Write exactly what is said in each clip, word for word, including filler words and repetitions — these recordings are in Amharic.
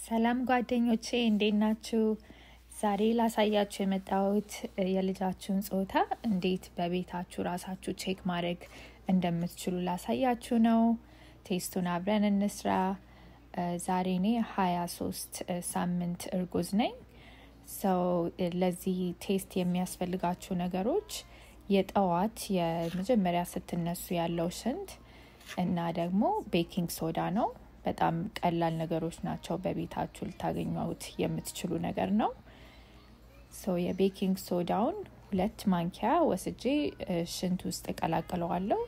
ሰላም ጓደኞቼ እንዴት ናችሁ? ዛሬ ላሳያችሁ የመጣሁት የልጃችሁን ጾታ እንዴት በቤታችሁ ራሳችሁ ቼክ ማድረግ እንደምትችሉ ላሳያችሁ ነው። ቴስቱን አብረን እንስራ። ዛሬ እኔ ሃያ ሶስት ሳምንት እርጉዝ ነኝ። ሶ ለዚህ ቴስት የሚያስፈልጋችሁ ነገሮች የጠዋት የመጀመሪያ ስትነሱ ያለው ሽንት እና ደግሞ ቤኪንግ ሶዳ ነው። በጣም ቀላል ነገሮች ናቸው። በቤታችሁ ልታገኙት የምትችሉ ነገር ነው። ሶ የቤኪንግ ሶዳውን ሁለት ማንኪያ ወስጄ ሽንት ውስጥ ቀላቅለዋለሁ።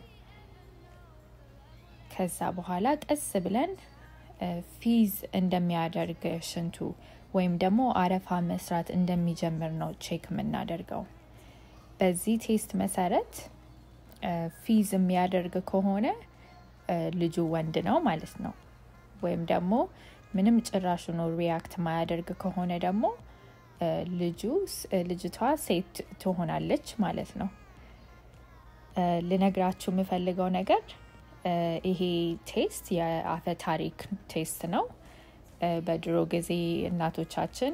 ከዛ በኋላ ቀስ ብለን ፊዝ እንደሚያደርግ ሽንቱ ወይም ደግሞ አረፋ መስራት እንደሚጀምር ነው ቼክ የምናደርገው። በዚህ ቴስት መሰረት ፊዝ የሚያደርግ ከሆነ ልጁ ወንድ ነው ማለት ነው። ወይም ደግሞ ምንም ጭራሽ ነው ሪአክት ማያደርግ ከሆነ ደግሞ ልጁ ልጅቷ ሴት ትሆናለች ማለት ነው። ልነግራችሁ የምፈልገው ነገር ይሄ ቴስት የአፈ ታሪክ ቴስት ነው። በድሮ ጊዜ እናቶቻችን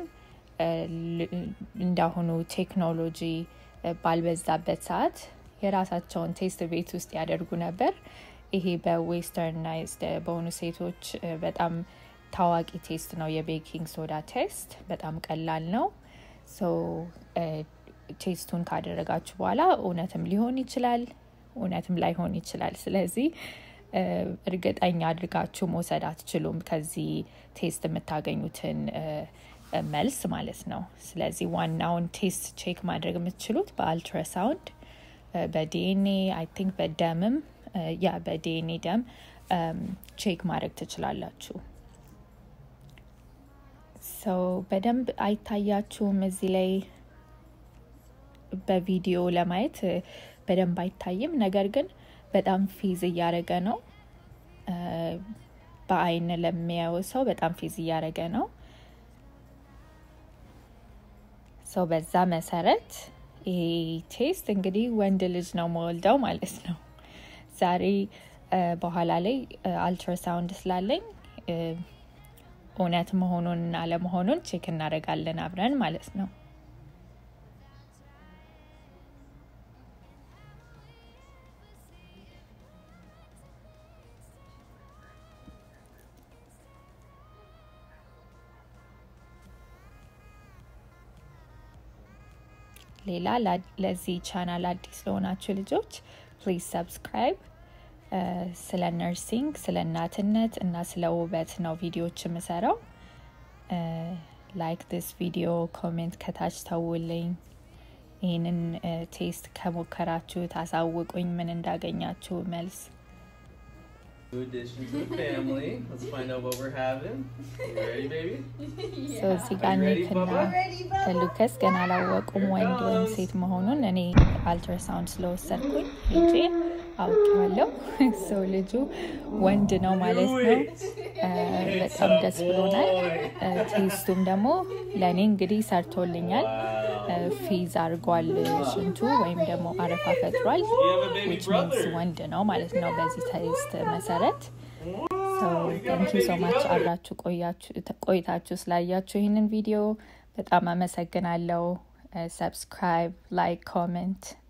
እንዳሁኑ ቴክኖሎጂ ባልበዛበት ሰዓት የራሳቸውን ቴስት ቤት ውስጥ ያደርጉ ነበር። ይሄ በዌስተርናይዝድ በሆኑ ሴቶች በጣም ታዋቂ ቴስት ነው የቤኪንግ ሶዳ ቴስት። በጣም ቀላል ነው። ሶ ቴስቱን ካደረጋችሁ በኋላ እውነትም ሊሆን ይችላል፣ እውነትም ላይሆን ይችላል። ስለዚህ እርግጠኛ አድርጋችሁ መውሰድ አትችሉም ከዚህ ቴስት የምታገኙትን መልስ ማለት ነው። ስለዚህ ዋናውን ቴስት ቼክ ማድረግ የምትችሉት በአልትራሳውንድ፣ በዲኤንኤ አይ ቲንክ በደምም ያ በዲኤንኤ ደም ቼክ ማድረግ ትችላላችሁ። ሶ በደንብ አይታያችሁም እዚህ ላይ በቪዲዮ ለማየት በደንብ አይታይም። ነገር ግን በጣም ፊዝ እያደረገ ነው። በአይን ለሚያየው ሰው በጣም ፊዝ እያደረገ ነው። ሶ በዛ መሰረት ይሄ ቴስት እንግዲህ ወንድ ልጅ ነው መወልደው ማለት ነው። ዛሬ በኋላ ላይ አልትራሳውንድ ስላለኝ እውነት መሆኑን እና አለመሆኑን ቼክ እናደርጋለን አብረን ማለት ነው። ሌላ ለዚህ ቻናል አዲስ ለሆናችሁ ልጆች ፕሊዝ ሰብስክራይብ። ስለ ነርሲንግ፣ ስለ እናትነት እና ስለ ውበት ነው ቪዲዮዎች የምሰራው። ላይክ ዲስ ቪዲዮ፣ ኮሜንት ከታች ተውልኝ። ይህንን ቴስት ከሞከራችሁ ታሳውቁኝ ምን እንዳገኛችሁ መልስ። New addition to the family. Let's find out what we're having. You ready, baby? So Sigani kana Lucas gana alawakum wend ወይም ሴት መሆኑን እኔ አልትራሳውንድ ስለወሰድኩኝ ሄጄ አውቄዋለሁ። ሶ ልጁ ወንድ ነው ማለት ነው። በጣም ደስ ብሎናል። ቴስቱም ደግሞ ለኔ እንግዲህ ሰርቶልኛል። ፊዝ አርጓል ሽንቱ ወይም ደግሞ አረፋ ፈጥሯል which means ወንድ ነው ማለት ነው በዚህ ቴስት መሰረት። so thank you so much አብራችሁ ቆያችሁ ቆይታችሁ ስላያችሁ ይሄንን ቪዲዮ በጣም አመሰግናለሁ። ሰብስክራይብ፣ ላይክ፣ ኮሜንት